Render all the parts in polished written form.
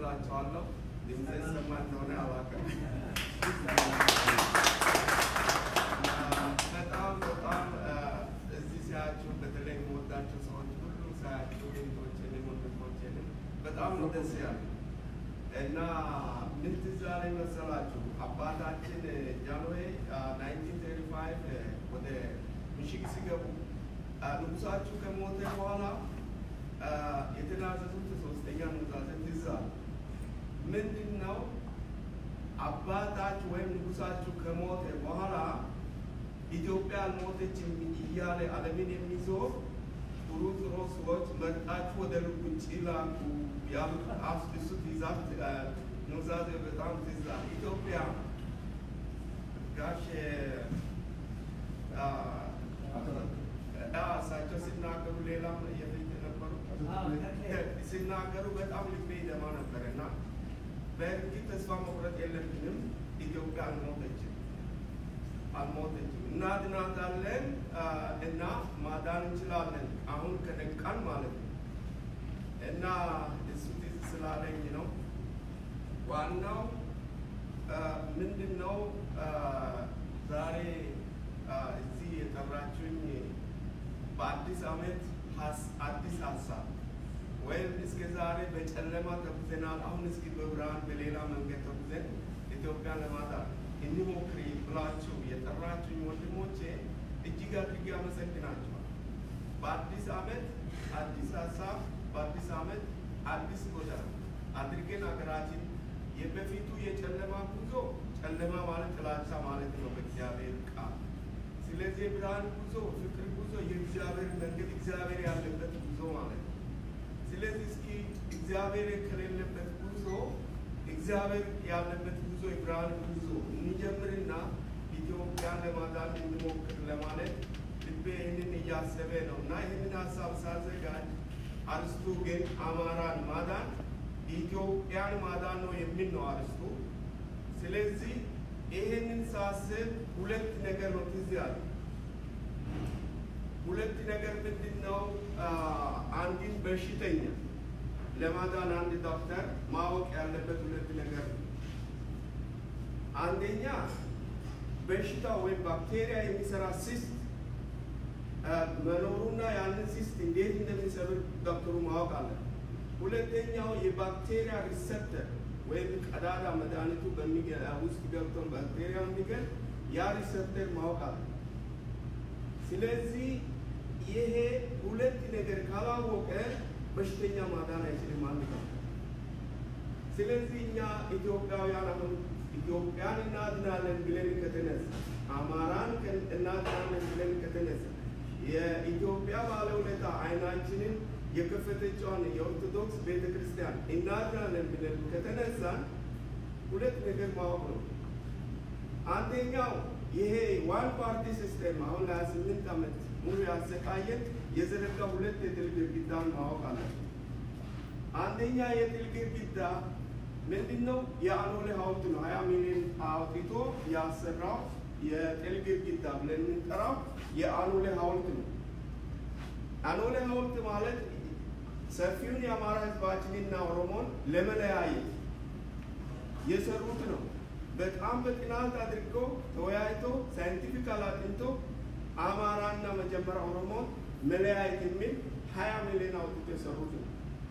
እላቸዋለሁ። ድምጼ ይሰማ እንደሆነ አላውቅም። በጣም እዚህ ሲያችሁ በተለይ የምወዳቸው ሰዎች ሁሉ ሳያችሁ ቤቶችን ወንድሞችን በጣም ነው ደስ ያለኝ እና ምን ትዝ አለኝ መሰላችሁ? አባታችን ጃንሆይ 1935 ወደ ምሽግ ሲገቡ ንጉሳችሁ ከሞተ በኋላ የተናዘዙት ሶስተኛ ኑዛዜ ትዝ አለ። ምንድን ነው? አባታችሁ ወይም ንጉሳችሁ ከሞተ በኋላ ኢትዮጵያ አልሞተችም እያለ ዓለምን የሚዞር ጥሩ ሰዎች መጣችሁ ወደ ልቡጭ ላኩ ያሉት አስደሱት ይዛት ኑዛዜ በጣም ትዝ አለ። ኢትዮጵያ ጋሽ እሳቸው ሲናገሩ ሌላም የፊት ነበሩ ሲናገሩ በጣም ልቤ ይደማ ነበር እና በእርግጥ ተስፋ መቁረጥ የለብንም። ኢትዮጵያ አልሞተችም እናድናታለን እና ማዳን እንችላለን አሁን ከነቃን ማለት ነው። እና እሱ ትዝ ስላለኝ ነው። ዋናው ምንድን ነው ዛሬ እዚህ የጠራችሁኝ በአዲስ ዓመት አዲስ ሀሳብ ወይም እስከ ዛሬ በጨለማ ተጉዘናል፣ አሁን እስኪ በብርሃን በሌላ መንገድ ተጉዘን ኢትዮጵያን ለማዳን እንሞክር ብላችሁ የጠራችሁኝ ወንድሞቼ እጅግ አድርጌ አመሰግናችኋል። በአዲስ ዓመት አዲስ ሀሳብ፣ በአዲስ ዓመት አዲስ ጎዳና አድርገን ሀገራችን የበፊቱ የጨለማ ጉዞ ጨለማ ማለት ጥላቻ ማለት ነው በእግዚአብሔር ቃል። ስለዚህ የብርሃን ጉዞ ፍቅር ጉዞ የእግዚአብሔር መንገድ እግዚአብሔር ያለበት ጉዞ ማለት ነው። ስለዚህ እስኪ እግዚአብሔር የሌለበት ጉዞ እግዚአብሔር ያለበት ጉዞ የብርሃን ጉዞ እንጀምርና ኢትዮጵያን ለማዳን እንሞክር ለማለት ልቤ ይህንን እያሰበ ነው እና ይህንን ሀሳብ ሳዘጋጅ አርስቱ ግን አማራን ማዳን ኢትዮጵያን ማዳን ነው የሚል ነው አርስቱ። ስለዚህ ይህንን ሳስብ ሁለት ነገር ነው ትዝ ያለ። ሁለት ነገር ምንድን ነው? አንድን በሽተኛ ለማዳን አንድ ዶክተር ማወቅ ያለበት ሁለት ነገር ነው። አንደኛ በሽታ ወይም ባክቴሪያ የሚሰራ ሲስት መኖሩና ያንን ሲስት እንዴት እንደሚሰብር ዶክተሩ ማወቅ አለ። ሁለተኛው የባክቴሪያ ሪሰፕተር ወይም ቀዳዳ መድኃኒቱ ውስጥ ገብቶ ባክቴሪያ የሚገል ያ ሪሰፕተር ማወቅ አለ። ስለዚህ ይሄ ሁለት ነገር ካላወቀ በሽተኛ ማዳን አይችልም ማለት ነው። ስለዚህ እኛ ኢትዮጵያውያን አሁን ኢትዮጵያን እናድናለን ብለን ከተነሳ አማራን እናድናለን ብለን ከተነሳ የኢትዮጵያ ባለውለታ አይናችንን የከፈተችውን የኦርቶዶክስ ቤተክርስቲያን እናድናለን ብለን ከተነሳን ሁለት ነገር ማወቅ ነው። አንደኛው ይሄ ዋን ፓርቲ ሲስተም አሁን ለ28 ዓመት ሙሉ ያሰቃየን የዘረጋ ሁለት የጥል ግድግዳን ማወቅ አለብን። አንደኛ የጥል ግድግዳ ምንድነው? የአኖሌ ሐውልት ነው። 20 ሚሊዮን አውጥቶ ያሰራው የጥል ግድግዳ ብለን የምንጠራው የአኖሌ ሐውልት ነው። አኖሌ ሐውልት ማለት ሰፊውን የአማራ ህዝባችንና ኦሮሞን ለመለያየት የሰሩት ነው። በጣም በጥናት አድርገው ተወያይቶ ሳይንቲፊካል አጥንቶ አማራና መጀመሪያ ኦሮሞን መለያየት የሚል 20 ሚሊዮን አውጥቶ የሰሩት ነው።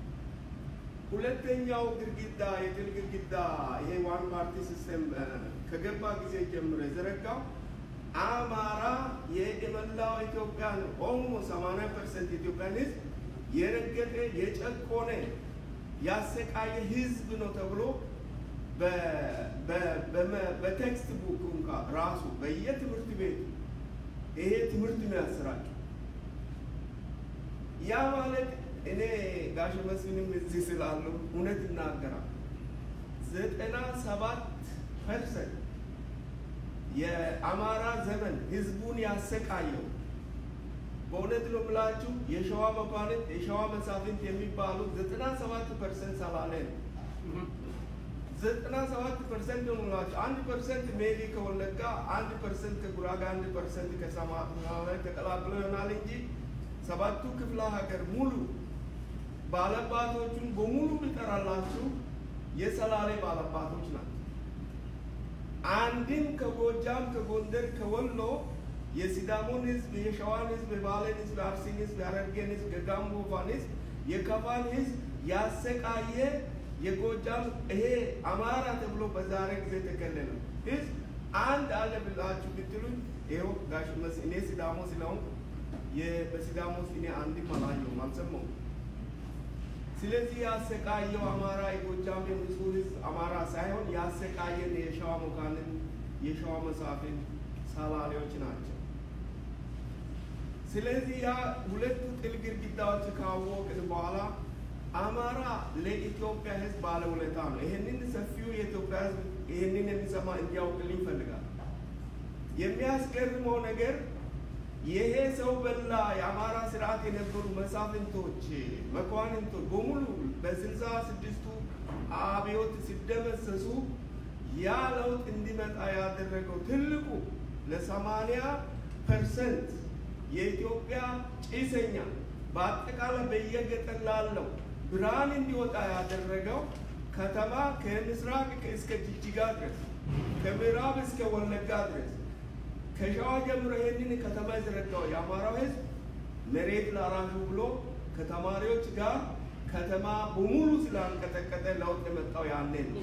ሁለተኛው ግድግዳ የጥል ግድግዳ ይሄ ዋን ፓርቲ ሲስተም ከገባ ጊዜ ጀምሮ የዘረጋው አማራ የመላው ኢትዮጵያን ኦልሞስት 80% ኢትዮጵያን ህዝብ የረገጠ የጨቆነ ያሰቃየ ህዝብ ነው ተብሎ በቴክስት ቡክ እንኳን ራሱ በየትምህርት ቤት ይሄ ትምህርት ነው ያሰራጨው። ያ ማለት እኔ ጋሽ መስፍንም እዚህ ስላሉ እውነት እናገራለሁ 97% የአማራ ዘመን ህዝቡን ያሰቃየው በእውነት ነው ብላችሁ የሸዋ መኳንንት የሸዋ መሳፍንት የሚባሉት 97% ሰላሌ ነው። 97% ነው ብላችሁ 1% ሜቢ ከወለጋ 1% ከጉራጋ 1% ከሰማራ ተቀላቅሎ ይሆናል እንጂ ሰባቱ ክፍለ ሀገር ሙሉ ባለባቶቹን በሙሉ ቢጠራላችሁ የሰላሌ ባለባቶች ናቸው። አንድም ከጎጃም ከጎንደር ከወሎ የሲዳሞን ህዝብ የሸዋን ህዝብ የባሌን ህዝብ የአርሲን ህዝብ የሐረርጌን ህዝብ የጋሞ ጎፋን ህዝብ የከፋን ህዝብ ያሰቃየ የጎጃም ይሄ አማራ ተብሎ በዛሬ ጊዜ ተከለለ ህዝብ አንድ አለ ብላችሁ ብትሉኝ ይኸው ጋሽ መስ እኔ ሲዳሞ ስለሆንኩ በሲዳሞ እኔ አንድም አላየሁም አልሰማሁም። ስለዚህ ያሰቃየው አማራ የጎጃም የንጹህ ህዝብ አማራ ሳይሆን ያሰቃየን የሸዋ መኳንን የሸዋ መሳፍንት ሰላሌዎች ናቸው። ስለዚህ ያ ሁለቱ ጥል ግድግዳዎች ካወቅን በኋላ አማራ ለኢትዮጵያ ህዝብ ባለውለታ ነው። ይህንን ሰፊው የኢትዮጵያ ህዝብ ይህንን የሚሰማ እንዲያውቅልኝ ይፈልጋል። የሚያስገርመው ነገር ይሄ ሰው በላ የአማራ ስርዓት የነበሩ መሳፍንቶች መኳንንቶች በሙሉ በ66ቱ አብዮት ሲደመሰሱ ያ ለውጥ እንዲመጣ ያደረገው ትልቁ ለ80% የኢትዮጵያ ጭሰኛ በአጠቃላይ በየገጠር ላለው ብርሃን እንዲወጣ ያደረገው ከተማ ከምስራቅ እስከ ጅጅጋ ድረስ ከምዕራብ እስከ ወለጋ ድረስ ከሸዋ ጀምሮ ይህንን ከተማ የዘረጋው የአማራው ህዝብ መሬት ላራሹ ብሎ ከተማሪዎች ጋር ከተማ በሙሉ ስላንቀጠቀጠ ለውጥ የመጣው ያኔ ነው።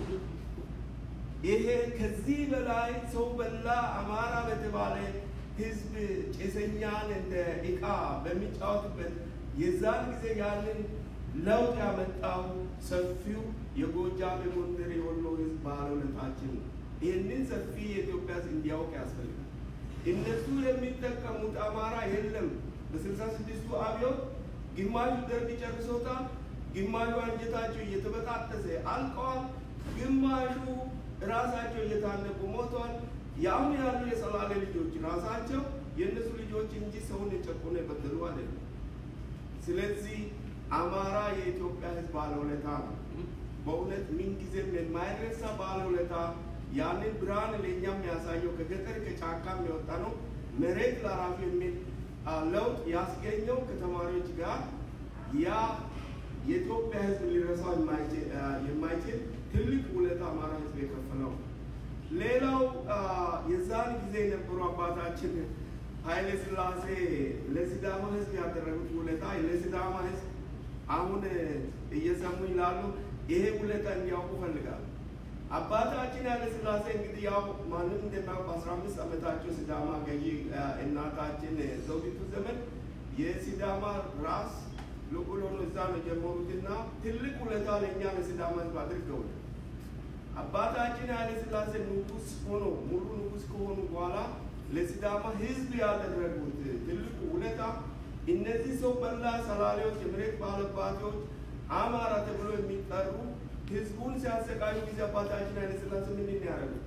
ይሄ ከዚህ በላይ ሰው በላ አማራ በተባለ ህዝብ ጭሰኛን እንደ ዕቃ በሚጫወትበት የዛን ጊዜ ያንን ለውጥ ያመጣው ሰፊው የጎጃም የጎንደር የወሎ ህዝብ ባለውለታችን ነው። ይህንን ሰፊ የኢትዮጵያ ህዝብ እንዲያውቅ ያስፈልጋል። እነሱ የሚጠቀሙት አማራ የለም። በ66ቱ አብዮት ግማሹ ደርግ ጨርሶታል፣ ግማሹ አንጀታቸው እየተበጣጠሰ አልቀዋል፣ ግማሹ ራሳቸው እየታነቁ ሞተዋል። ያሁን ያሉ የሰላሌ ልጆች ራሳቸው የእነሱ ልጆች እንጂ ሰውን የጨቆነ የበደሉ አይደለም። ስለዚህ አማራ የኢትዮጵያ ህዝብ ባለውለታ ነው። በእውነት ምንጊዜም የማይረሳ ባለውለታ ያንን ብርሃን ለእኛ የሚያሳየው ከገጠር ከጫካ የሚወጣ ነው። መሬት ላራሹ የሚል ለውጥ ያስገኘው ከተማሪዎች ጋር ያ የኢትዮጵያ ህዝብ ሊረሳው የማይችል ትልቅ ውለታ አማራ ህዝብ የከፈለው። ሌላው የዛን ጊዜ የነበሩ አባታችን ኃይለ ሥላሴ ለሲዳማ ህዝብ ያደረጉት ውለታ ለሲዳማ ህዝብ አሁን እየሰሙ ይላሉ። ይሄ ውለታ እንዲያውቁ ፈልጋለሁ። አባታችን ኃይለ ሥላሴ እንግዲህ ያው ማንም እንደሚያውቅ በ15 ዓመታቸው ሲዳማ ገዢ እናታችን ዘውዲቱ ዘመን የሲዳማ ራስ ልዑል ሆኖ እዛ ነው የጀመሩትና ትልቅ ውለታ ለእኛ ለሲዳማ ህዝብ አድርገውል። አባታችን ኃይለ ሥላሴ ንጉስ ሆኖ ሙሉ ንጉስ ከሆኑ በኋላ ለሲዳማ ህዝብ ያደረጉት ትልቁ ውለታ እነዚህ ሰው በላ ሰላሌዎች የመሬት ባለባቶች አማራ ተብሎ የሚጠሩ ህዝቡን ሲያሰቃዩ ጊዜ አባታችን ኃይለ ሥላሴ ምንድን ያደረጉት?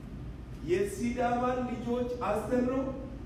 የሲዳማን ልጆች አስተምረው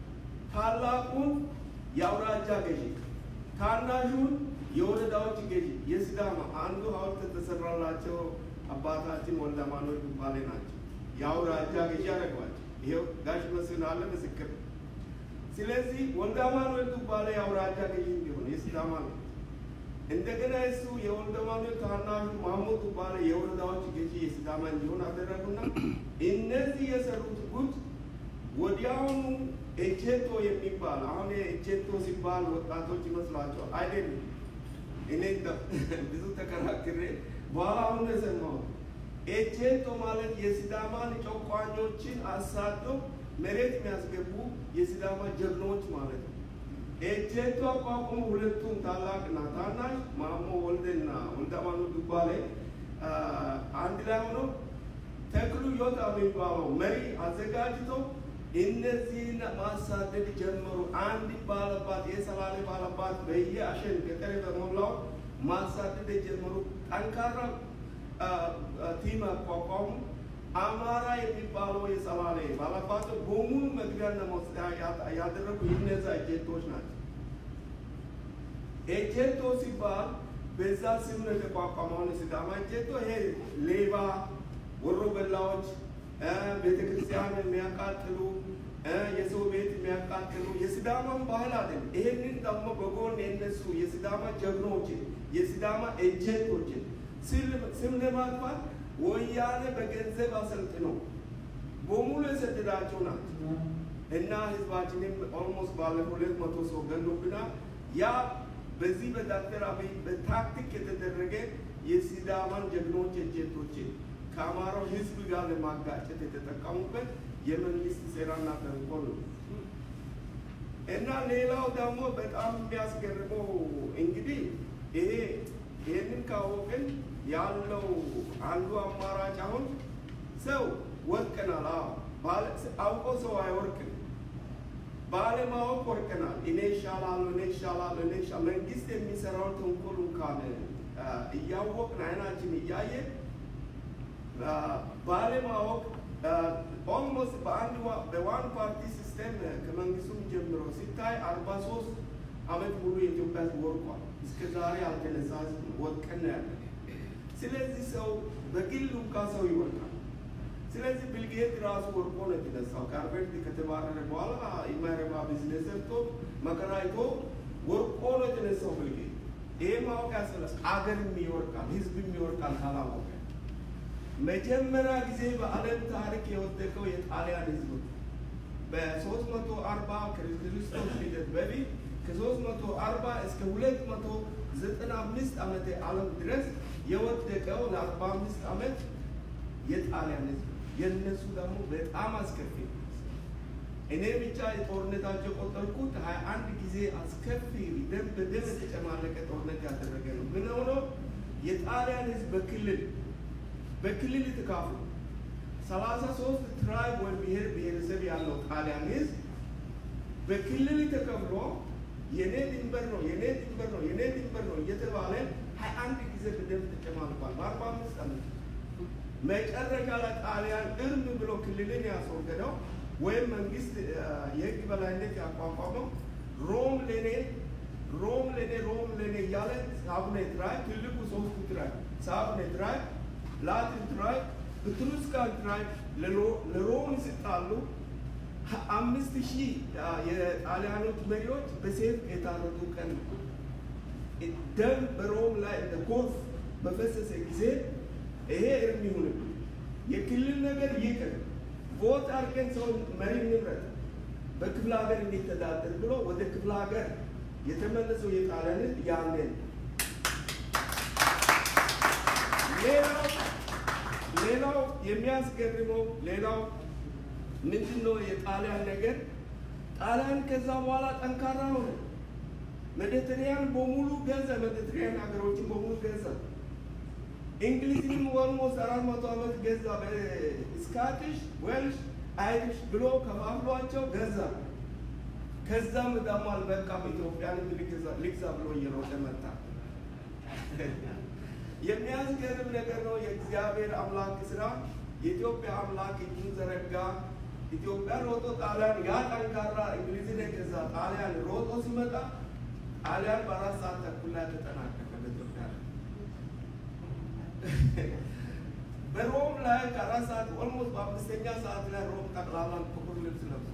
ታላቁን የአውራጃ ገዢ ታናሹን የወረዳዎች ገዢ የሲዳማ አንዱ ሐውልት ተሰራላቸው አባታችን ወልደ አማኑኤል ዱባሌ ናቸው። የአውራጃ ገዢ ያደረጓቸው ይሄው ጋሽ መስፍን አለ ምስክር። ስለዚህ ወልደ አማኑኤል ዱባሌ የአውራጃ ገዢ እንዲሆን የሲዳማ ነው። እንደገና እሱ የወልደ አማኑኤል ታናሹ ማሞት ዱባሌ የወረዳዎች ገዢ የሲዳማ እንዲሆን አደረጉና እነዚህ የሰሩት ጉድ ወዲያውኑ ኤቼቶ የሚባል አሁን ኤቼቶ ሲባል ወጣቶች ይመስላቸዋል። አይደለም። እኔ ብዙ ተከራክሬ በኋላ አሁን የሰማሁት ኤቼቶ ማለት የሲዳማን ጨቋኞችን አሳዶ መሬት የሚያስገቡ የሲዳማ ጀግኖች ማለት ነው። ኤቼቶ አቋቁሞ ሁለቱም ታላቅና ታናሽ ማሞ ወልደና ወልደ አማኑኤል ዱባሌ አንድ ላይ ሆኖ ተክሉ ዮታ የሚባለው መሪ አዘጋጅቶ እነዚህን ማሳደድ ጀመሩ። አንድ ባለባት የሰላሌ ባለባት በየአሸን ገጠር በሞላው ማሳደድ ጀመሩ። ጠንካራ ቲም አቋቋሙ። አማራ የሚባለው የሰላሌ ባለባት በሙሉ መግቢያና መውጫ ያደረጉ እነዛ ኤቼቶች ናቸው። ኤቼቶ ሲባል በዛ ስም ነው የተቋቋመው። ሲዳማ ኤቼቶ ይሄ ሌባ ወሮ በላዎች ቤተክርስቲያን የሚያቃጥሉ የሰው ቤት የሚያቃጥሉ የሲዳማን ባህል አይደለም። ይሄንን ደግሞ በጎን የነሱ የሲዳማ ጀግኖችን የሲዳማ ኤቼቶችን ስም ለማጥፋት ወያኔ በገንዘብ አሰልጥኖ በሙሉ የሰደዳቸው ናቸው እና ህዝባችንም ኦልሞስት ባለፈው 200 ሰው ገሎብናል። ያ በዚህ በዶክተር አብይ በታክቲክ የተደረገ የሲዳማን ጀግኖች ጀቶች ከአማራው ህዝብ ጋር ለማጋጨት የተጠቀሙበት የመንግስት ሴራና ተንኮል ነው። እና ሌላው ደግሞ በጣም የሚያስገርመው እንግዲህ ይሄንን ካወቅን ያለው አንዱ አማራጭ አሁን ሰው ወርቀናል። አውቆ ሰው አይወርቅም፣ ባለማወቅ ወርቀናል። እኔ ይሻላለሁ መንግስት የሚሰራውን ተንኮል እንኳን እያወቅን አይናችን እያየን ባለማወቅ ኦልሞስት በዋን ፓርቲ ሲስተም ከመንግስቱም ጀምሮ ሲታይ 43 ዓመት ሙሉ የኢትዮጵያ ህዝብ ወርቋል። እስከ ዛሬ ያልተነሳ ወርቀን ያለ። ስለዚህ ሰው በግሉ ሰው ይወርቃል። ስለዚህ ቢልጌት ራሱ ወርቆ ነው የተነሳው። ከሃርቫርድ ከተባረረ በኋላ የማይረባ ቢዝነስ ሰርቶ መከራ አይቶ ወርቆ ነው የተነሳው ቢልጌት። ይሄ ማወቅ ያስፈልጋል። አገርም ይወርቃል፣ ህዝብም ይወርቃል ካላወቀ። መጀመሪያ ጊዜ በዓለም ታሪክ የወደቀው የጣሊያን ህዝብ በ340 ክርስቶስ ልደት በፊት ከ340 እስከ 295 ዓመተ ዓለም ድረስ የወደቀው ለ45 ዓመት የጣሊያን ህዝብ። የነሱ ደግሞ በጣም አስከፊ። እኔ ብቻ የጦርነታቸው ቆጠርኩት 21 ጊዜ አስከፊ ደም በደም የተጨማለቀ ጦርነት ያደረገ ነው። ምን ሆኖ የጣሊያን ህዝብ በክልል ተካፍሎ 33 ትራይብ ወይም ብሔረሰብ ያለው ጣሊያን ህዝብ በክልል ተከፍሎ የኔ ድንበር ነው እየተባለ 21 ጊዜ በደም ተጨማልቋል በ45 ዓመት። መጨረሻ ላይ ጣሊያን እርም ብሎ ክልልን ያስወገደው ወይም መንግስት የህግ በላይነት ያቋቋመው ሮም ለኔ እያለ ሳቡነ ትራይብ ትልቁ 3ቱ ትራይብ ሳቡነ ትራይብ፣ ላቲን ትራይብ፣ ኢትሩስካን ትራይብ ለሮም ሲጣሉ 5000 የጣሊያኖች መሪዎች በሴፍ የታረዱ ቀን ደም በሮም ላይ እንደ ጎርፍ በፈሰሰ ጊዜ ይሄ እርም ይሁንብን፣ የክልል ነገር ይቅር፣ ቮት አድርገን ሰው መሪ ንብረት በክፍለ ሀገር እንዲተዳደር ብሎ ወደ ክፍለ ሀገር የተመለሰው የጣሊያን ህዝብ ያንን። ሌላው የሚያስገርመው ምንድነው የጣሊያን ነገር? ጣሊያን ከዛ በኋላ ጠንካራ ሆነ። ሜዲትራኒያን በሙሉ ገዛ፣ ሜዲትራኒያን ሀገሮችን በሙሉ ገዛ። እንግሊዝንም ኦልሞስት 400 ዓመት ገዛ። ስካቲሽ፣ ዌልሽ፣ አይሪሽ ብሎ ከፋፍሏቸው ገዛ። ከዛም ደግሞ አልበቃም፣ ኢትዮጵያን ልግዛ ብሎ እየሮጠ መጣ። የሚያስገርም ነገር ነው የእግዚአብሔር አምላክ ስራ። የኢትዮጵያ አምላክ እጁን ዘረጋ። ኢትዮጵያ ሮጦ ጣሊያን ያ ጠንካራ እንግሊዝን የገዛ ጣሊያን ሮጦ ሲመጣ ጣሊያን በ4 ሰዓት ተኩል ላይ ተጠናቀቀ በኢትዮጵያ ላይ። በሮም ላይ ከ4 ሰዓት ኦልሞስት በ5ኛ ሰዓት ላይ ሮም ጠቅላላ ጥቁር ልብስ ለብሶ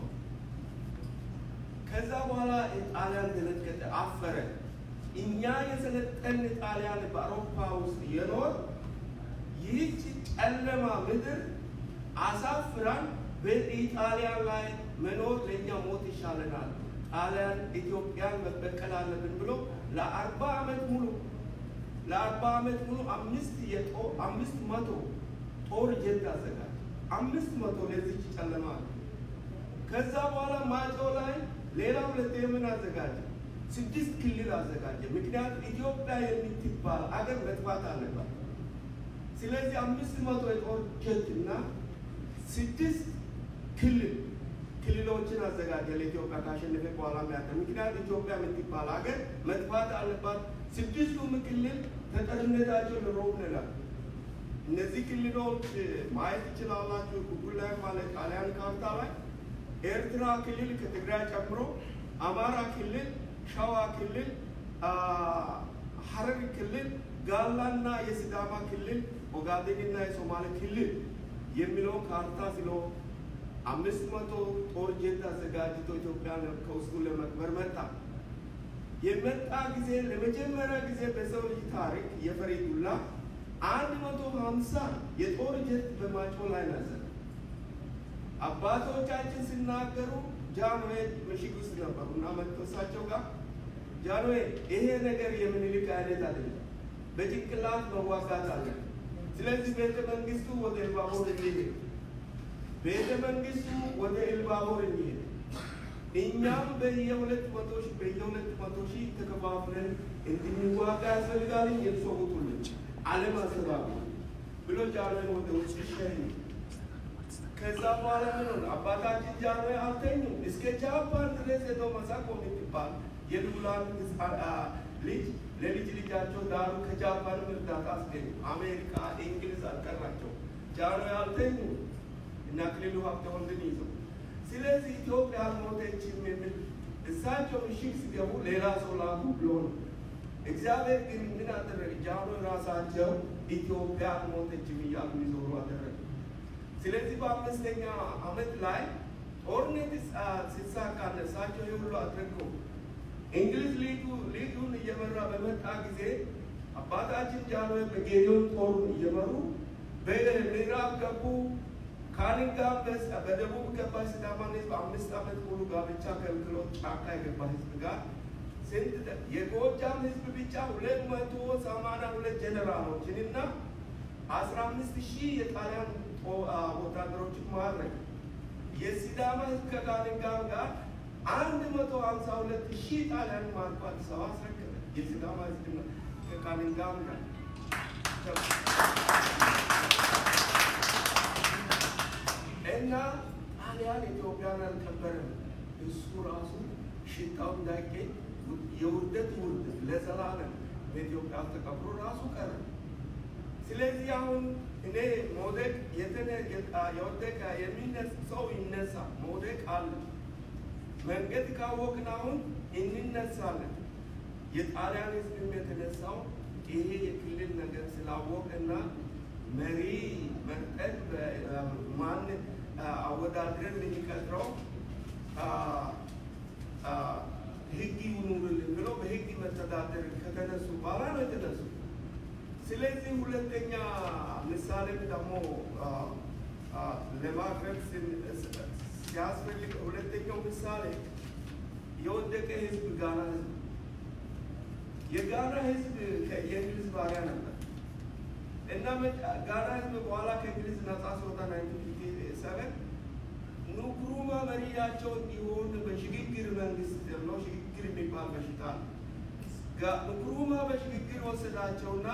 ከዛ በኋላ ጣሊያን ደነገጠ፣ አፈረ። እኛ የሰለጠን ጣሊያን በአውሮፓ ውስጥ የኖር ይህች ጨለማ ምድር አሳፍራን በኢጣሊያን ላይ መኖር ለእኛ ሞት ይሻለናል፣ ጣሊያን ኢትዮጵያን መበቀል አለብን ብሎ ለ40 ዓመት ሙሉ 500 ጦር ጀት አዘጋጀ። 500 ለዚች ጨለማ። ከዛ በኋላ ማጮ ላይ ሌላ 2 ምን አዘጋጀ? 6 ክልል አዘጋጀ። ምክንያቱም ኢትዮጵያ የምትባል አገር መጥፋት አለባት። ስለዚህ 500 የጦር ጀት እና 6 ክልሎችን አዘጋጀ ለኢትዮጵያ ካሸነፈ በኋላ ያለ። ምክንያቱም ኢትዮጵያ የምትባል አገር መጥፋት አለባት። 6ቱም ክልል ተጠርነታቸው ለሮም ነው። እነዚህ ክልሎች ማየት ይችላላችሁ ጉግል ላይ ማለት ጣሊያን ካርታ ላይ ኤርትራ ክልል ከትግራይ ጨምሮ፣ አማራ ክልል፣ ሸዋ ክልል፣ ሐረሪ ክልል፣ ጋላና የሲዳማ ክልል፣ ኦጋዴንና የሶማሌ ክልል የሚለው ካርታ ስለ 500 ጦር ጀት አዘጋጅቶ ኢትዮጵያን ከውስጡ ለመቅበር መጣ። የመጣ ጊዜ ለመጀመሪያ ጊዜ በሰው ልጅ ታሪክ የፈሪ ዱላ 150 የጦር ጀት በማጮ ላይ ነበር። አባቶቻችን ሲናገሩ ጃንሆይ ምሽግ ውስጥ ነበሩና መጥተሳቸው ጋር ጃንሆይ ይሄ ነገር የምኒልክ አይነት አይደለም፣ በጭንቅላት መዋጋት አለ። ስለዚህ ቤተ መንግስቱ ወደ ኢልባቦር እንዲሄድ እንዲሄድ እኛም በየሁለት መቶ ሺህ ተከፋፍለን እንድንዋጋ ያስፈልጋል። የሰውቱልን ዓለም አሰባብ ብሎ ጃንሆይ ወደ ውጭ ሸኝ። ከዛ በኋላ ምን ሆነ? አባታችን ጃንሆይ አልተኙም። እስከ ጃፓን ድረስ ሄደው መሳኮ የምትባል የሉላን ልጅ ለልጅ ልጃቸው ዳሩ። ከጃፓን እርዳታ አስገኙ። አሜሪካ፣ እንግሊዝ አልቀራቸው። ጃንሆይ አልተኙም እና አክሊሉ ሀብተወልድን ይዘው ስለዚህ ኢትዮጵያ አልሞተችም የሚል እሳቸው ምሽግ ሲገቡ ሌላ ሰው ላኩ ብሎ ነው። እግዚአብሔር ግን ምን አደረገ? ጃንሆይ ራሳቸው ኢትዮጵያ አልሞተችም እያሉ ይዞሩ አደረገ። ስለዚህ በ5ኛ ዓመት ላይ ጦርነት ሲሳካ እሳቸው ሁሉ አድርገው እንግሊዝ ሊጉን እየመራ በመጣ ጊዜ አባታችን ጃንሆይ በጌዲዮን ጦሩን እየመሩ በምዕራብ ገቡ። ካሊንጋም በደቡብ ገባ። ሲዳማን ህዝብ 5 ዓመት ሙሉ ጋብቻ ከልክሎ ጫካ የገባ ህዝብ ጋር ስንት የጎጃም ህዝብ ብቻ 282 ጀነራሎችንና 15,000 የጣሊያን ወታደሮችን ማረከ። የሲዳማ ህዝብ ከካሊንጋም ጋር 152,000 ጣሊያን ማርኮ አዲስ አበባ አስረከበ። የሲዳማ ህዝብ ከካሊንጋም ጋር እና ጣሊያን ኢትዮጵያን አልከበረም። እሱ ራሱ ሽታው እንዳይገኝ የውርደት ለዘላለም በኢትዮጵያ ተቀብሮ ራሱ ቀረ። ስለዚህ አሁን እኔ መውደቅ የወደቀ ሰው ይነሳ፣ መውደቅ አለ። መንገድ ካወቅን አሁን እንነሳለን። የጣሊያን ህዝብም የተነሳው ይሄ የክልል ነገር ስላወቅና መሪ መርጠን ማን አወዳድረን የምንቀጥረው ህግ ይኑርልን ብሎ በህግ መተዳደር ከተነሱ በኋላ ነው የተነሱ። ስለዚህ ሁለተኛ ምሳሌም ደግሞ ለማቅረብ ሲያስፈልግ ሁለተኛው ምሳሌ የወደቀ ህዝብ ጋና ህዝብ። የጋና ህዝብ የእንግሊዝ ባሪያ ነበር እና ጋና ህዝብ በኋላ ከእንግሊዝ ነጻ ሲወጣ 1957 ንክሩማ መሪያቸው እንዲሆን በሽግግር መንግስት ተብሎ ሽግግር የሚባል በሽታ ነው። ንክሩማ በሽግግር ወሰዳቸውና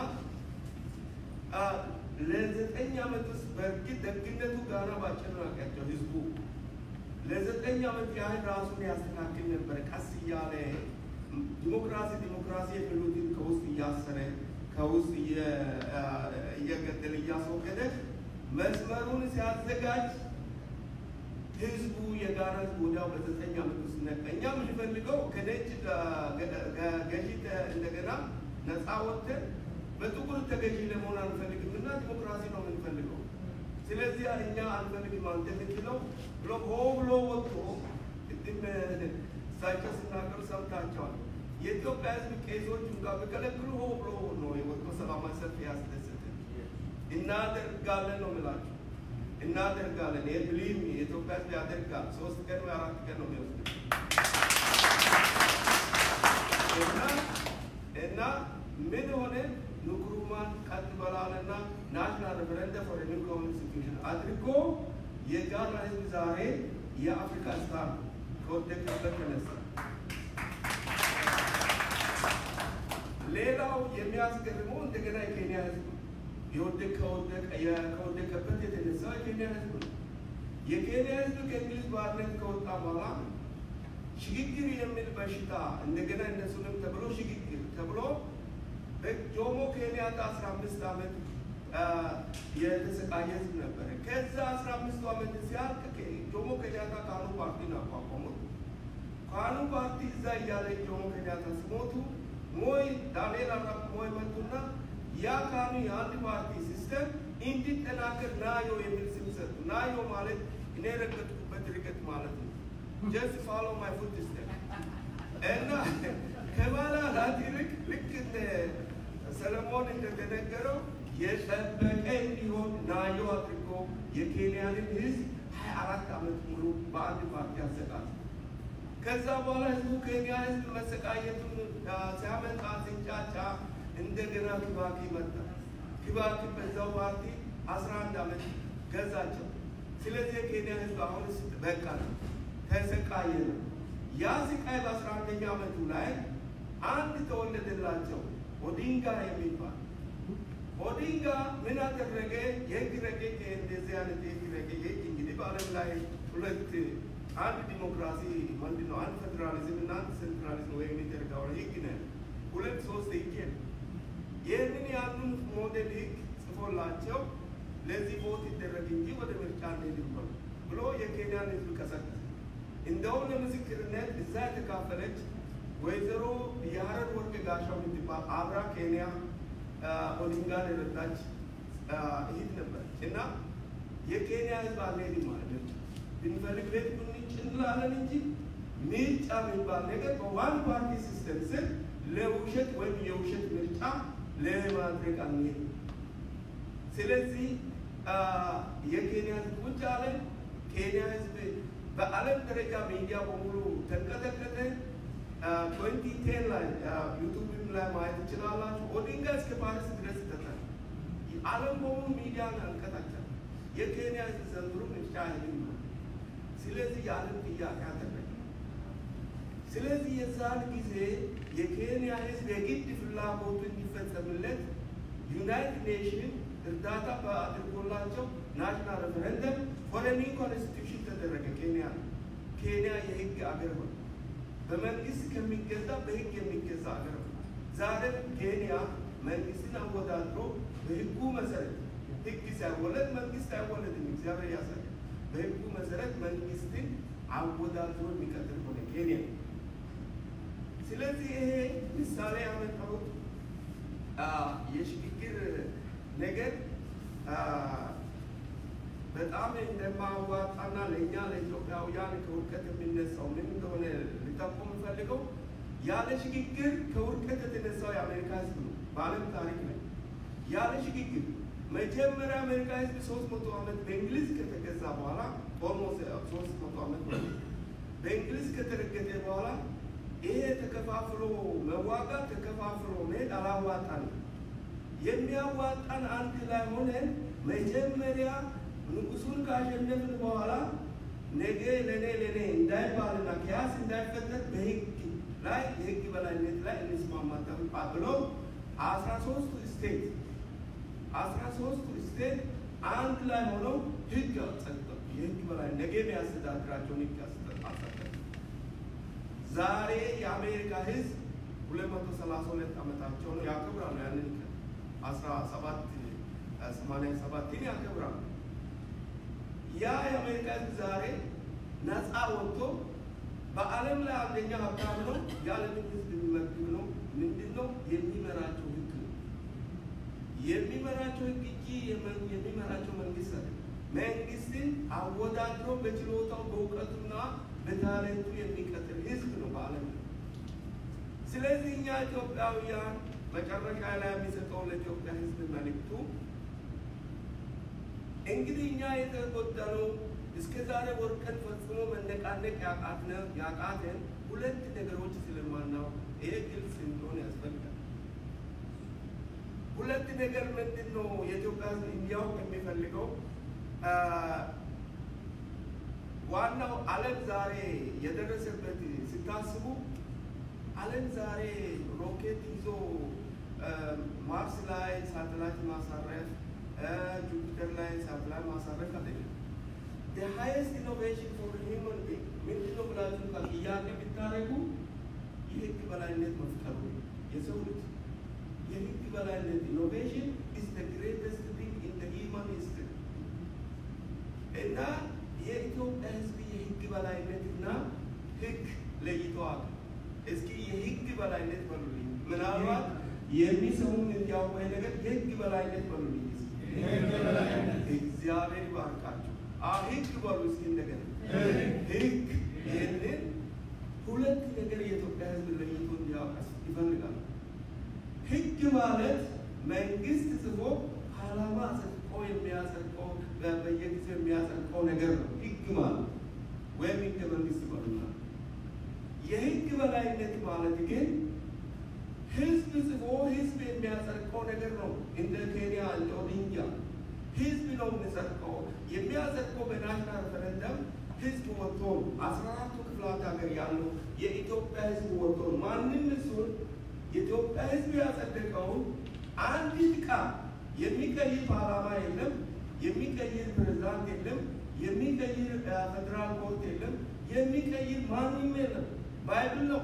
ለ9 ዓመት ውስጥ በእርግጥ ደግነቱ ጋና ባጨናቃቸው ህዝቡ ለ9 ዓመት ያህል ራሱን ያስተካክል ነበር። ቀስ እያለ ዲሞክራሲ የሚሉትን ከውስጥ እያሰረ ከውስጥ እየገደለ እያስወገደ መስመሩን ሲያዘጋጅ ህዝቡ የጋራ ህዝብ ወዲያው በ9 ዓመት ውስጥ ነቀ። እኛም የምንፈልገው ከነጭ ገዢ እንደገና ነፃ ወጥተን በጥቁር ተገዢ ለመሆን አንፈልግም እና ዲሞክራሲ ነው የምንፈልገው። ስለዚህ እኛ አንፈልግም አንተ የምትለው ብሎ ብሎ ወጥቶ ቅድም እሳቸው ሲናገሩ ሰምታቸዋል። የኢትዮጵያ ህዝብ ቄሶች ጋር በከለክሉ ብሎ ነው የወጥቶ ሰላማዊ ሰልፍ ያስደሰትን። እናደርጋለን ነው የምላቸው፣ እናደርጋለን። የብሊም የኢትዮጵያ ህዝብ ያደርጋል። 3 ቀን ወይ 4 ቀን ነው የሚወስድ እና ምን ሆነ? ንክሩማን ቀጥ በላለና ናሽናል ሬፈረንደም ፎር ኒው ኮንስቲቱሽን አድርጎ የጋና ህዝብ ዛሬ የአፍሪካ ስታር ከወደቀበት ተነሳ። ሌላው የሚያስገርመው እንደገና የኬንያ ህዝብ ከወደቀበት የተነሳው የኬንያ ህዝብ ነው። የኬንያ ህዝብ ከእንግሊዝ ባርነት ከወጣ በኋላ ሽግግር የሚል በሽታ እንደገና እነሱንም ተብሎ ሽግግር ተብሎ በጆሞ ኬንያታ 15 ዓመት የተሰቃየ ህዝብ ነበረ። ከዛ 15 ዓመት ሲያልቅ ጆሞ ኬንያታ ካኑ ፓርቲን አቋቋሙት። ካኑ ፓርቲ እዛ እያለ ጆሞ ኬንያታ ሲሞቱ ሞይ ዳንኤል አራፕ ሞይ መጡና ያ ካኑ የአንድ ፓርቲ ሲስተም እንዲጠናከር ናዮ የሚል ስም ሰጡ። ናዮ ማለት እኔ ረገጥኩበት ርቀት ማለት ነው። just follow my footsteps እና ከባላ ላቲሪክ ልክ እንደ ሰለሞን እንደተነገረው የጠበቀ እንዲሆን ናዮ አድርጎ የኬንያንን ህዝብ 24 ዓመት ሙሉ በአንድ ፓርቲ አሰቃል። ከዛ በኋላ ህዝቡ ኬንያ ህዝብ መሰቃየቱን ሲያመጣ ሲንጫጫ እንደገና ኪባኪ መጣ። ኪባኪ በዛው ፓርቲ 11 ዓመት ገዛቸው። ስለዚህ የኬንያ ህዝብ አሁን በቃ ተሰቃየ ነው። ያ ስቃይ በ11ኛ ዓመቱ ላይ አንድ ተወለደላቸው ኦዲንጋ የሚባል። ኦዲንጋ ምን አደረገ? የህግ ረቂቅ እንደዚህ አይነት የህግ ረቂቅ እንግዲህ በዓለም ላይ ሁለት አንድ ዲሞክራሲ ምንድን ነው? አንድ ፌዴራሊዝም እና አንድ ሴንትራሊዝም ወይም የተረጋው ህግ ነው። ሁለት ሶስት ህግ ይህንን ያንን ሞዴል ህግ ጽፎላቸው ለዚህ ቦት ይደረግ እንጂ ወደ ምርጫ እንሄድም ብሎ የኬንያን ህዝብ ቀሰቀሰ። እንደውም ለምስክርነት እዛ የተካፈለች ወይዘሮ የሀረር ወርቅ ጋሻው የምትባል አብራ ኬንያ ኦዲንጋን የረዳች እህት ነበረች እና የኬንያ ህዝብ አንሄድም ማለት ነው ብንፈልግ ቤት ቁንጭ እንላለን እንጂ ምርጫ የሚባል ነገር በዋን ፓርቲ ሲስተም ስር ለውሸት ወይም የውሸት ምርጫ ለማድረግ አንሄድም። ስለዚህ የኬንያ ህዝብ ቁጭ አለ። ኬንያ ህዝብ በዓለም ደረጃ ሚዲያ በሙሉ ተንቀጠቀጠ። 2010 ላይ ዩቱብም ላይ ማየት ትችላላችሁ። ኦዲንጋ እስከ ፓሪስ ድረስ ይተታል። ዓለም በሙሉ ሚዲያን አንቀጠቀጠ። የኬንያ ህዝብ ዘንድሮ ምርጫ አይልም። ስለዚህ የዓለም ጥያቄ አደረገ። ስለዚህ የዛን ጊዜ የኬንያ ህዝብ የግድ ፍላጎቱ እንዲፈጸምለት ዩናይትድ ኔሽን እርዳታ አድርጎላቸው ናሽናል ሬፈረንደም ፎር ኤ ኒው ኮንስቲቱሽን ተደረገ። ኬንያ የህግ አገር ሆነ። በመንግስት ከሚገዛ በህግ የሚገዛ አገር ሆነ። ዛሬም ኬንያ መንግስትን አወዳድሮ በህጉ መሰረት ህግ ሲያወለድ መንግስት አይወለድም፣ እግዚአብሔር ያሳያል። በህጉ መሰረት መንግስትን አወዳድሮ የሚቀጥል ሆነ ኬንያ። ስለዚህ ይሄ ምሳሌ ያመጣሁት የሽግግር ነገር በጣም እንደማዋጣና ለእኛ ለኢትዮጵያውያን ከውድቀት የሚነሳው ምን እንደሆነ ሊጠቁም ፈልገው ያለ ሽግግር ከውድቀት የተነሳው የአሜሪካ ህዝብ ነው። በዓለም ታሪክ ላይ ያለ ሽግግር መጀመሪያ አሜሪካ ህዝብ 300 ዓመት በእንግሊዝ ከተገዛ በኋላ ኦልሞስት 300 ዓመት በእንግሊዝ ከተረገጠ በኋላ ይሄ ተከፋፍሎ መዋጋት ተከፋፍሎ መሄድ አላዋጣንም። የሚያዋጣን አንድ ላይ ሆነን መጀመሪያ ንጉሱን ካሸነፍን በኋላ ነገ ለኔ እንዳይባልና ኪያስ እንዳይፈጠር በህግ ላይ የህግ በላይነት ላይ እንስማማለን ብሎ 13ቱ ስቴት አንድ ላይ ሆነው ህግ አጸደቁ። የህግ በላይ ነገ የሚያስተዳድራቸውን ህግ አጸደቁ። ዛሬ የአሜሪካ ህዝብ 232 ዓመታቸውን ያከብራሉ። ያንን 1787 ያከብራሉ። ያ የአሜሪካ ህዝብ ዛሬ ነፃ ወጥቶ በዓለም ላይ አንደኛ ሀብታም ነው። የዓለምን ህዝብ የሚመግብ ነው። ምንድነው የሚመራቸው ህግ ነው። የሚመራቸው ህግ እንጂ የሚመራቸው መንግስት አይደለም። መንግስትን አወዳድሮ በችሎታው በእውቀቱና በታለንቱ የሚቀጥል ህዝብ ነው በዓለም ላይ። ስለዚህ እኛ ኢትዮጵያውያን መጨረሻ ላይ የሚሰጠው ለኢትዮጵያ ህዝብ መልእክቱ እንግዲህ እኛ የተጎዳነው እስከ ዛሬ ወርቀን ፈጽሞ መነቃነቅ ያቃተን ሁለት ነገሮች ስለማናውቅ ይሄ ግልጽ እንዲሆን ያስፈልጋል። ሁለት ነገር ምንድን ነው የኢትዮጵያ ህዝብ እንዲያውቅ የሚፈልገው? ዋናው ዓለም ዛሬ የደረሰበት ስታስቡ ዓለም ዛሬ ሮኬት ይዞ ማርስ ላይ ሳተላይት ማሳረፍ፣ ጁፒተር ላይ ሳተላይት ማሳረፍ አይደለም። the highest innovation for human being ምንድነው ብላችሁ ጥያቄ ብታደርጉ የህግ በላይነት መፍጠሩ የሰው ልጅ የህግ በላይነት innovation is the greatest thing in the human history። እና የኢትዮጵያ ህዝብ የህግ በላይነትና ህግ ለይተዋል። እስኪ የህግ በላይነት በሉልኝ። ምናልባት የሚሰሙን እንዲያውቁ ነገር የህግ በላይነት በሉልኝ። እግዚአብሔር ይባርካችሁ። ህግ በሉ እስኪ እንደገና ህግ። ይህንን ሁለት ነገር የኢትዮጵያ ህዝብ ለይቶ እንዲያውቅ ይፈልጋል። ህግ ማለት መንግስት ጽፎ ፓርላማ አጽድቆ የሚያጸድቀው በየጊዜው የሚያጸድቀው ነገር ነው ህግ ማለት ወይም ህገ መንግስት ማለት የህግ በላይነት ማለት ግን ህዝብ ጽፎ ህዝብ የሚያጸድቀው ነገር ነው። እንደ ኬንያ እንደ ኦዲንጋ ህዝብ ነው የሚጸድቀው። የሚያጸድቀው በናሽናል ሬፈረንደም ህዝብ ወጥቶ 14ቱ ክፍላት ሀገር ያለው የኢትዮጵያ ህዝብ ወጥቶ ማንም እሱን የኢትዮጵያ ህዝብ ያጸደቀውን አንዲት ቃል የሚቀይር ፓርላማ የለም፣ የሚቀይር ፕሬዝዳንት የለም፣ የሚቀይር ፌደራል ኮርት የለም፣ የሚቀይር ማንም የለም። ባይብል ነው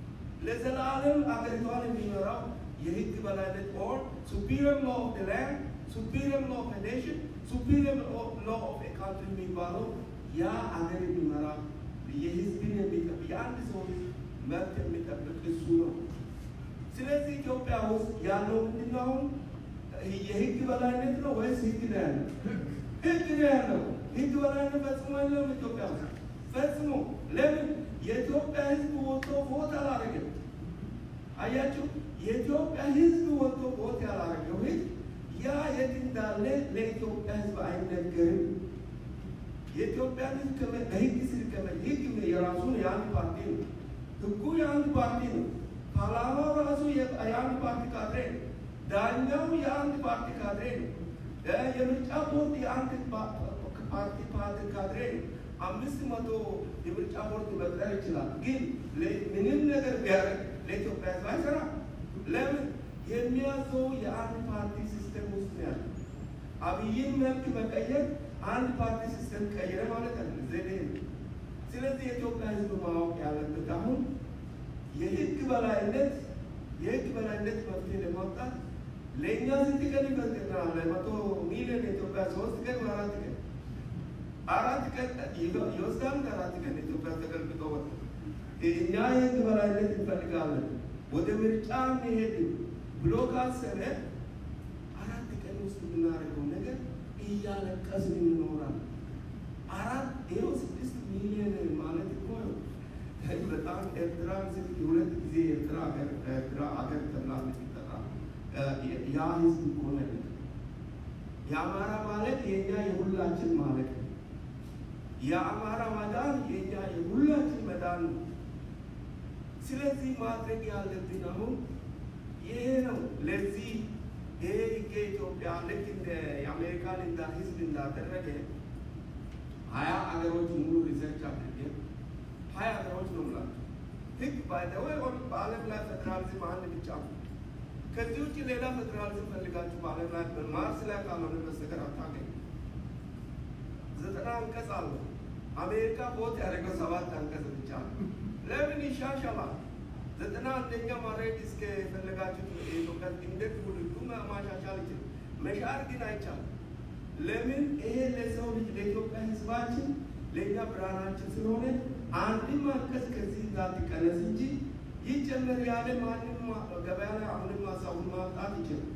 ለዘላለም አገሪቷን የሚመራው የህግ በላይነት ኦር superior law of the land, superior law of a nation, superior law of a country የሚባለው ያ አገር የሚመራ የህዝብን የሚጠብቅ የአንድ ሰው መብት የሚጠብቅ እሱ ነው። ስለዚህ ኢትዮጵያ ውስጥ ያለው ምንድን ነው? የህግ በላይነት ነው ወይስ ህግ ነው ያለው? ህግ ነው ያለው። ህግ በላይነት ፈጽሞ የለም ኢትዮጵያ ውስጥ ፈጽሞ። ለምን? የኢትዮጵያ ህዝብ ወጥቶ ቮት አላደረገም። አያችሁ፣ የኢትዮጵያ ህዝብ ወጥቶ ቮት ያላደረገው ህግ ያ የት እንዳለ ለኢትዮጵያ ህዝብ አይነገርም። የኢትዮጵያ ህዝብ በህግ ስር ህግ የራሱን የአንድ ፓርቲ ነው። ህጉ የአንድ ፓርቲ ነው። ፓርላማው ራሱ የአንድ ፓርቲ ካድሬ ነው። ዳኛው የአንድ ፓርቲ ካድሬ ነው። የምርጫ ቦርድ የአንድ ፓርቲ ካድሬ ነው። 500 የምርጫ ቦርድ መቅጠር ይችላል። ግን ምንም ነገር ቢያደርግ ለኢትዮጵያ ህዝብ አይሰራም። ለምን? የሚያዘው የአንድ ፓርቲ ሲስተም ውስጥ ነው ያለው። አብይን መልክ መቀየር አንድ ፓርቲ ሲስተም ቀየረ ማለት አይደለም፣ ዘዴ ነው። ስለዚህ የኢትዮጵያ ህዝብ ማወቅ ያለበት አሁን የህግ በላይነት መፍትሄ ለማውጣት ለእኛ ስንት ቀን ይፈጅብናል? 100 ሚሊዮን የኢትዮጵያ 3 ቀን 4 ቀን ይወስዳል። 4 ቀን ኢትዮጵያ ተገልብጦ ወጣ። እኛ የህግ በላይነት እንፈልጋለን ወደ ምርጫ መሄድ ብሎ ካሰበ 4 ቀን ውስጥ የምናደርገው ነገር እያለቀስን እንኖራለን። 6 ሚሊዮን ማለት እኮ በጣም ኤርትራ ሁለት ጊዜ ኤርትራ አገር ተብላ የምትጠራ ያ ህዝብ እኮ ነው። የአማራ ማለት የእኛ የሁላችን ማለት ነው። የአማራ መዳን የእኛ የሁላችን መዳን ነው። ስለዚህ ማድረግ ያለብን አሁን ይሄ ነው። ለዚህ ይሄ ህገ ኢትዮጵያ ልክ እንደ የአሜሪካን እንዳ ህዝብ እንዳደረገ 20 አገሮች ሙሉ ሪሰርች አድርገን 20 አገሮች ነው ምላቸው ህግ ባይደወይ በዓለም ላይ ፌደራሊዝም አንድ ብቻ ነው። ከዚህ ውጭ ሌላ ፌደራሊዝም ፈልጋችሁ በዓለም ላይ በማርስ ላይ ካልሆነ በስተቀር አታገኙ። 90 አንቀጽ አለው። አሜሪካ ቦት ያደረገው 7 አንቀጽ ብቻ ነው። ለምን ይሻሻላል? 91ኛ ማድረግ እስከ ፈለጋችሁ የኢትዮጵያ እንዴት ሁሉ ማሻሻል ይችላል። መሻር ግን አይቻልም። ለምን? ይሄ ለሰው ልጅ ለኢትዮጵያ ህዝባችን ለእኛ ብርሃናችን ስለሆነ አንድም አንቀጽ ከዚህ ጋር ሊቀነስ እንጂ ይጨመር ያለ ማንም ገበያ ላይ አሁንም ሀሳቡን ማምጣት ይችላል።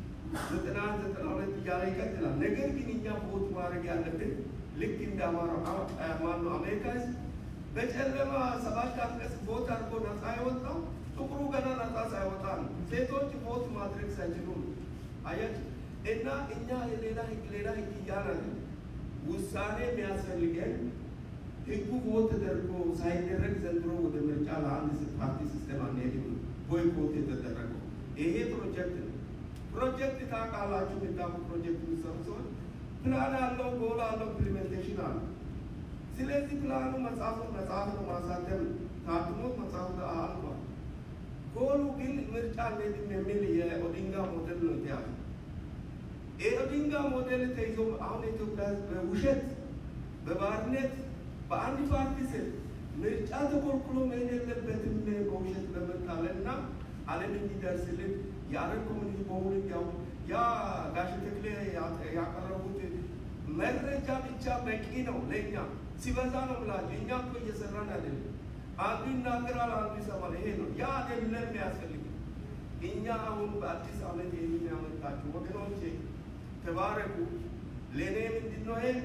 92 እያለ ይቀጥላል። ነገር ግን እኛ ቦት ማድረግ ያለብን ልክ እንደ ማነው አሜሪካ ህዝብ በጨለማ 7 አንቀጽ ቦት አድርጎ ነፃ የወጣው ጥቁሩ ገና ነፃ ሳይወጣ ነው። ሴቶች ቦት ማድረግ ሳይችሉ ነው። አያችሁ። እና እኛ ሌላ ህግ እያለን ውሳኔ የሚያስፈልገን ህጉ ቦት ተደርጎ ሳይደረግ ዘንድሮ ወደ ምርጫ ለአንድ ፓርቲ ሲስተም አንሄድም። ቦይኮት የተደረገው ይሄ ፕሮጀክት ነው። ፕሮጀክት ታውቃላችሁ። የምታውቁ ፕሮጀክት የሚሰሩ ሰዎች ፕላን አለው፣ ጎል አለው፣ ኢምፕሊሜንቴሽን አለው። ስለዚህ ፕላኑ መጽሐፍ ነው ማሳተም ታትሞ መጽሐፍ አልፏል። ጎሉ ግን ምርጫ እንዴት የሚል የኦዲንጋ ሞዴል ነው የተያዘው። የኦዲንጋ ሞዴል ተይዞ አሁን ኢትዮጵያ በውሸት በባርነት በአንድ ፓርቲ ስር ምርጫ ተኮልኩሎ መሄድ የለበትም በውሸት በመታለልና ዓለም እንዲደርስልን የዓለም ኮሚኒቲ በሙሉ ያው ያ ጋሽ ተክሌ ያቀረቡት መረጃ ብቻ በቂ ነው ለእኛ። ሲበዛ ነው ብላችሁ እኛ እኮ እየሰራን አይደለም። አንዱ ይናገራል፣ አንዱ ይሰማል። ይሄ ነው ያ አይደለም የሚያስፈልግ። እኛ አሁን በአዲስ ዓመት ይህንን ያመጣችሁ ወገኖቼ ተባረኩ። ለእኔ ምንድን ነው ይሄ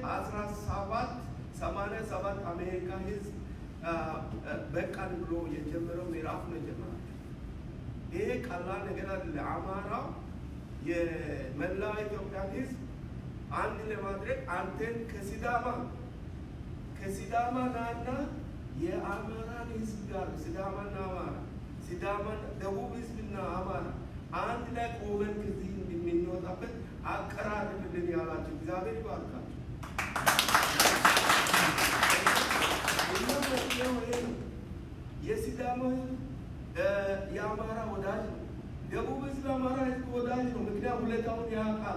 1787 አሜሪካ ህዝብ በቃን ብሎ የጀመረው ምዕራፍ ነው የጀመራል። ይሄ ቀላል ነገር አይደለም። አማራው የመላው ኢትዮጵያ ሕዝብ አንድ ለማድረግ አንተን ከሲዳማ ናና የአማራን ሕዝብ ጋር ሲዳማና አማራ ሲዳማን ደቡብ ሕዝብና አማራ አንድ ላይ ቆመን ከዚህ እንድንወጣበት አቀራርብልን ያላችሁ እግዚአብሔር ይባርካችሁ። የሲዳማ ሕዝብ የአማራ ወዳጅ ነው። ደቡብ ሕዝብ አማራ ሕዝብ ወዳጅ ነው። ምክንያቱም ሁለታውን ያውቃል።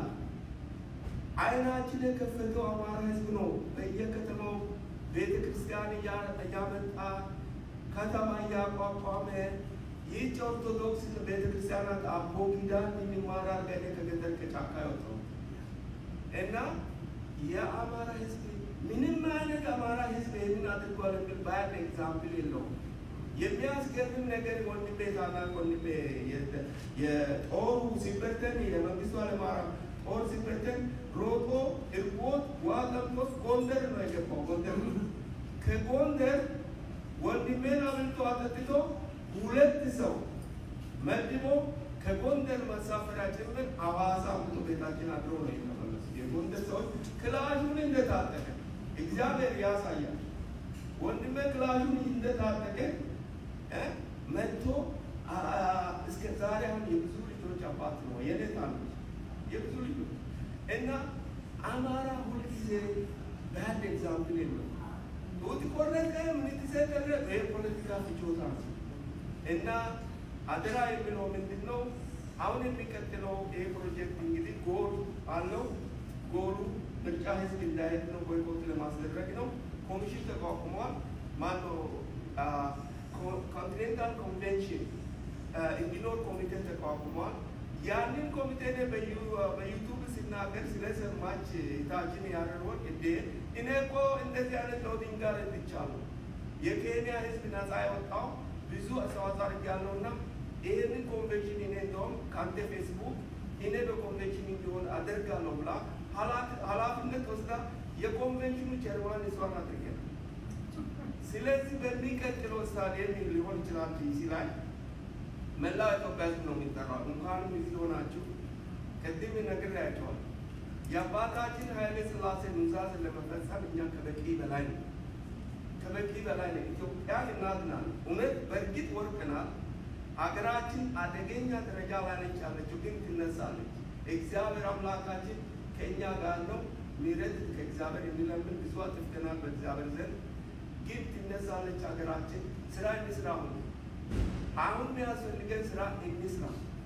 አይናችን የከፈተው አማራ ሕዝብ ነው። በየከተማው ቤተ ክርስቲያን እያመጣ ከተማ እያቋቋመ ይህች ኦርቶዶክስ ቤተ ክርስቲያናት አቦ ጊዳን የሚማራ ገኔ ከገጠር ከጫካ ያወጣው እና የአማራ ሕዝብ ምንም አይነት አማራ ሕዝብ ይህንን አድርጓል የሚል ባያድ ኤግዛምፕል የለውም። የሚያስገርም ነገር ወንድሜ ታላቅ ወንድሜ የጦሩ ሲበተን የመንግስቱ ኃይለማርያም ጦር ሲበተን ሮጦ እርቦት ዋለምቶስ ጎንደር ነው የገባው። ጎንደር ከጎንደር ወንድሜን አብልቶ አጠጥቶ 2 ሰው መድቦ ከጎንደር መሳፈሪያ ጭምር ሐዋሳ አምጥቶ ቤታችን አድሮ ነው የተመለሱ። የጎንደር ሰዎች ክላሹን እንደታጠቀ እግዚአብሔር ያሳያል። ወንድሜ ክላሹን እንደታጠቀ መጥቶ እስከ ዛሬ አሁን የብዙ ልጆች አባት ነው። የኔታ ነው የብዙ ልጆች እና አማራ ሁልጊዜ ባድ ኤግዛምፕል ነው። ጡት ቆረጠ ምን ተሰጠረ የፖለቲካ ፍጆታ ነው። እና አደራ የሚለው ምንድነው? አሁን የሚቀጥለው ይሄ ፕሮጀክት እንግዲህ ጎል አለው። ጎሉ ምርጫ ህዝብ እንዳይሄድ ነው፣ ቦይኮት ለማስደረግ ነው። ኮሚሽን ተቋቁሟል። ማነው ኮንቲኔንታል ኮንቬንሽን እንዲኖር ኮሚቴ ተቋቁሟል። ያንን ኮሚቴ በዩቱብ ሲናገር ስለሰማች ታችን ያረርወቅ እኔ እኮ እንደዚህ አይነት ሎዲንግ ጋር እንድቻለሁ የኬንያ ህዝብ ነፃ ያወጣው ብዙ አስተዋጽኦ አድርጌያለሁና ይህንን ኮንቬንሽን እኔ እንደውም ከአንተ ፌስቡክ እኔ በኮንቬንሽን እንዲሆን አደርጋለሁ ብላ ኃላፊነት ወስዳ የኮንቬንሽኑ ቸርማን እሷን አድርገናል። ስለዚህ በሚቀጥለው ስታዲየም ሊሆን ይችላል ዲሲ ላይ መላው ኢትዮጵያ ህዝብ ነው የሚጠራው። እንኳንም እዚህ ሆናችሁ ቅድም ነግሬያቸዋለሁ። የአባታችን ኃይለ ሥላሴ ኑዛዜ ለመፈጸም እኛ ከበቂ በላይ ነው። ከበቂ በላይ ነው። ኢትዮጵያን እናድናለን። እውነት በእርግጥ ወርቅናል። ሀገራችን አደገኛ ደረጃ ላይ ነች ያለችው፣ ግን ትነሳለች። እግዚአብሔር አምላካችን ከእኛ ጋር ነው። ምሕረት ከእግዚአብሔር የሚለምን ብዙ አጥፍተናል በእግዚአብሔር ዘንድ፣ ግን ትነሳለች ሀገራችን። ስራ እንስራ። አሁን የሚያስፈልገን ስራ እንስራ።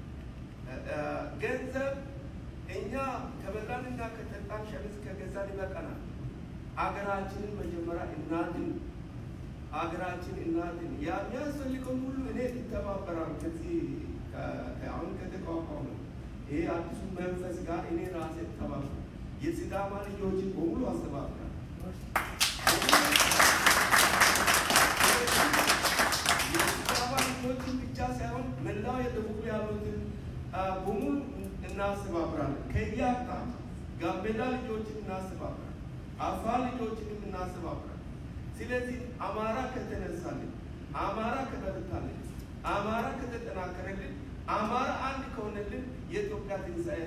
ገንዘብ እኛ ከበላንና ከጠጣን ሸሚዝ ከገዛን ይበቃናል። ሀገራችንን መጀመሪያ እናድን። ሀገራችን እናድን። የሚያስፈልገው ሁሉ እኔ ይተባበራል። ከዚህ አሁን ከተቋቋመ ይሄ አዲሱ መንፈስ ጋር እኔ ራሴ ተባበራል። የሲዳማ ልጆችን በሙሉ አስተባብራል። የሲዳማ ልጆችን ብቻ ሳይሆን መላው የደቡብ ያሉትን በሙሉ እናስተባብራለን። ከየአቅጣጫው ጋምቤላ ልጆችን እናስተባብራለን። አፋር ልጆችንም እናስተባብራለን። ስለዚህ አማራ ከተነሳልን፣ አማራ ከበረታልን፣ አማራ ከተጠናከረልን፣ አማራ አንድ ከሆነልን የኢትዮጵያ ትንሣኤ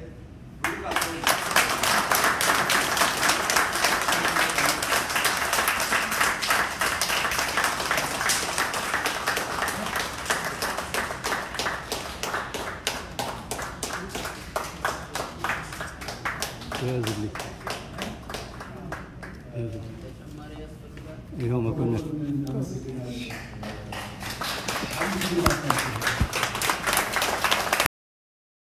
ይኸው መኮንን